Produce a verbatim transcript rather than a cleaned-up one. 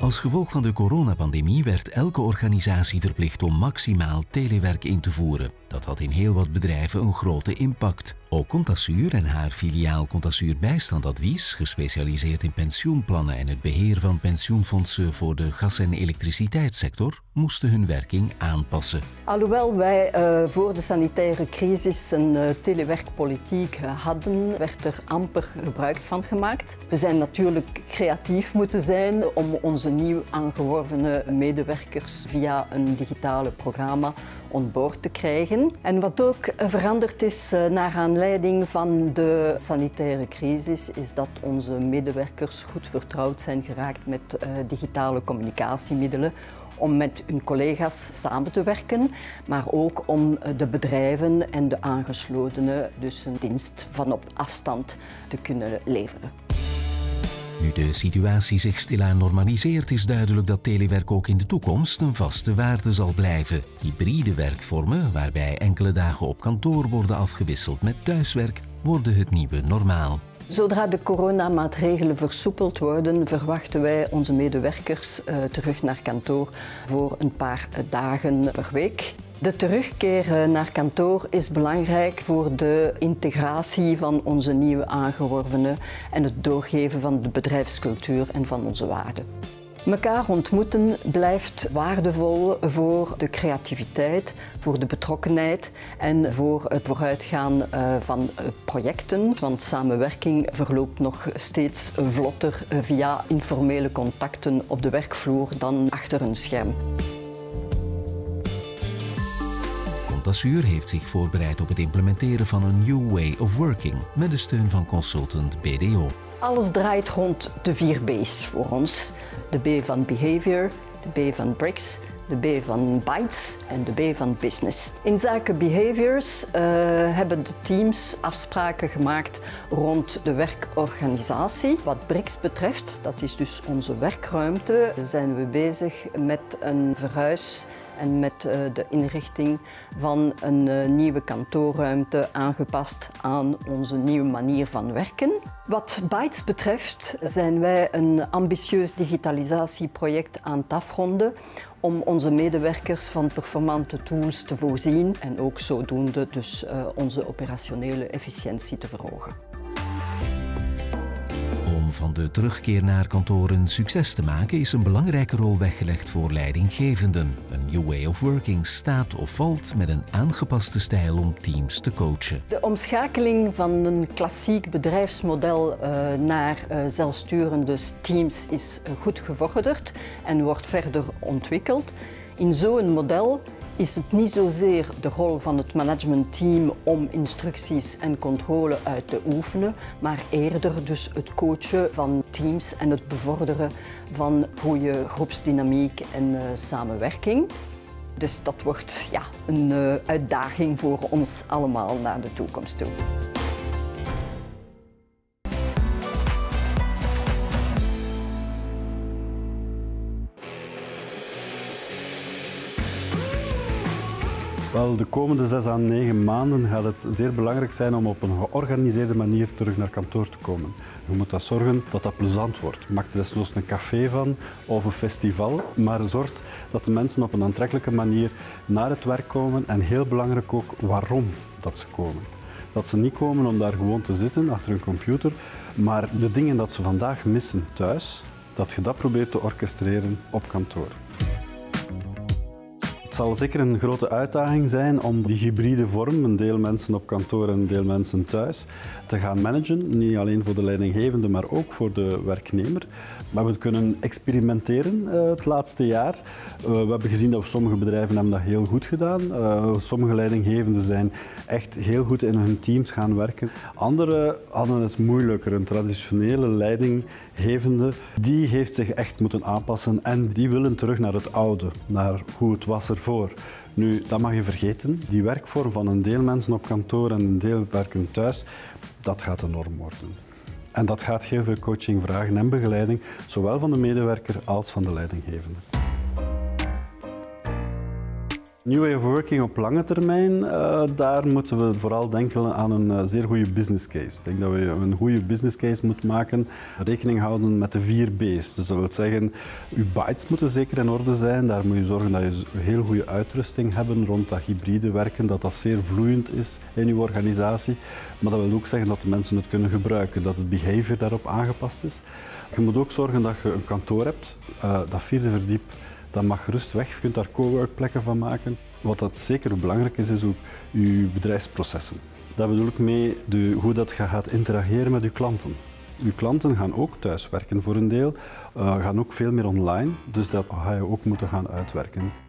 Als gevolg van de coronapandemie werd elke organisatie verplicht om maximaal telewerk in te voeren. Dat had in heel wat bedrijven een grote impact. Ook Contasur en haar filiaal Contasur Bijstandadvies, gespecialiseerd in pensioenplannen en het beheer van pensioenfondsen voor de gas- en elektriciteitssector, moesten hun werking aanpassen. Alhoewel wij uh, voor de sanitaire crisis een uh, telewerkpolitiek uh, hadden, werd er amper gebruik van gemaakt. We zijn natuurlijk creatief moeten zijn om onze nieuw aangeworvene medewerkers via een digitale programma on board te krijgen. En wat ook veranderd is uh, naar aanleiding van de sanitaire crisis, is dat onze medewerkers goed vertrouwd zijn geraakt met uh, digitale communicatiemiddelen om met hun collega's samen te werken, maar ook om de bedrijven en de aangeslotenen dus een dienst van op afstand te kunnen leveren. Nu de situatie zich stilaan normaliseert, is duidelijk dat telewerk ook in de toekomst een vaste waarde zal blijven. Hybride werkvormen, waarbij enkele dagen op kantoor worden afgewisseld met thuiswerk, worden het nieuwe normaal. Zodra de coronamaatregelen versoepeld worden, verwachten wij onze medewerkers uh, terug naar kantoor voor een paar dagen per week. De terugkeer naar kantoor is belangrijk voor de integratie van onze nieuwe aangeworvenen en het doorgeven van de bedrijfscultuur en van onze waarden. Mekaar ontmoeten blijft waardevol voor de creativiteit, voor de betrokkenheid en voor het vooruitgaan van projecten. Want samenwerking verloopt nog steeds vlotter via informele contacten op de werkvloer dan achter een scherm. Contasur heeft zich voorbereid op het implementeren van een new way of working met de steun van consultant B D O. Alles draait rond de vier B's voor ons. De B van behavior, de B van bricks, de B van bytes en de B van business. In zaken behaviors uh, hebben de teams afspraken gemaakt rond de werkorganisatie. Wat bricks betreft, dat is dus onze werkruimte, zijn we bezig met een verhuis en met uh, de inrichting van een uh, nieuwe kantoorruimte aangepast aan onze nieuwe manier van werken. Wat bytes betreft zijn wij een ambitieus digitalisatieproject aan het afronden om onze medewerkers van performante tools te voorzien en ook zodoende dus uh, onze operationele efficiëntie te verhogen. Om van de terugkeer naar kantoor een succes te maken is een belangrijke rol weggelegd voor leidinggevenden. Een new way of working staat of valt met een aangepaste stijl om teams te coachen. De omschakeling van een klassiek bedrijfsmodel uh, naar uh, zelfsturende teams is uh, goed gevorderd en wordt verder ontwikkeld. In zo'n model is het niet zozeer de rol van het managementteam om instructies en controle uit te oefenen, maar eerder dus het coachen van teams en het bevorderen van goede groepsdynamiek en uh, samenwerking. Dus dat wordt ja, een uh, uitdaging voor ons allemaal naar de toekomst toe. Wel, de komende zes à negen maanden gaat het zeer belangrijk zijn om op een georganiseerde manier terug naar kantoor te komen. Je moet dat zorgen dat dat plezant wordt. Maak er desnoods een café van of een festival, maar zorg dat de mensen op een aantrekkelijke manier naar het werk komen en heel belangrijk ook waarom dat ze komen. Dat ze niet komen om daar gewoon te zitten achter een computer, maar de dingen dat ze vandaag missen thuis, dat je dat probeert te orchestreren op kantoor. Het zal zeker een grote uitdaging zijn om die hybride vorm, een deel mensen op kantoor en een deel mensen thuis, te gaan managen. Niet alleen voor de leidinggevende, maar ook voor de werknemer. Maar we kunnen experimenteren uh, het laatste jaar. Uh, we hebben gezien dat sommige bedrijven hebben dat heel goed gedaan. Uh, sommige leidinggevenden zijn echt heel goed in hun teams gaan werken. Anderen hadden het moeilijker. Een traditionele leidinggevende die heeft zich echt moeten aanpassen en die willen terug naar het oude, naar hoe het was ervoor. Nu, dat mag je vergeten. Die werkvorm van een deel mensen op kantoor en een deel werken thuis, dat gaat de norm worden. En dat gaat heel veel coaching vragen en begeleiding, zowel van de medewerker als van de leidinggevende. New way of working op lange termijn, uh, daar moeten we vooral denken aan een uh, zeer goede business case. Ik denk dat we een goede business case moeten maken, rekening houden met de vier B's. Dus dat wil zeggen, uw bytes moeten zeker in orde zijn. Daar moet je zorgen dat je een heel goede uitrusting hebt rond dat hybride werken, dat dat zeer vloeiend is in uw organisatie. Maar dat wil ook zeggen dat de mensen het kunnen gebruiken, dat het behavior daarop aangepast is. Je moet ook zorgen dat je een kantoor hebt, uh, dat vierde verdiep. Dat mag gerust weg, je kunt daar coworkplekken van maken. Wat dat zeker belangrijk is, is ook je bedrijfsprocessen. Daar bedoel ik mee de, hoe dat je gaat interageren met je klanten. Je klanten gaan ook thuis werken voor een deel, uh, gaan ook veel meer online, dus dat ga je ook moeten gaan uitwerken.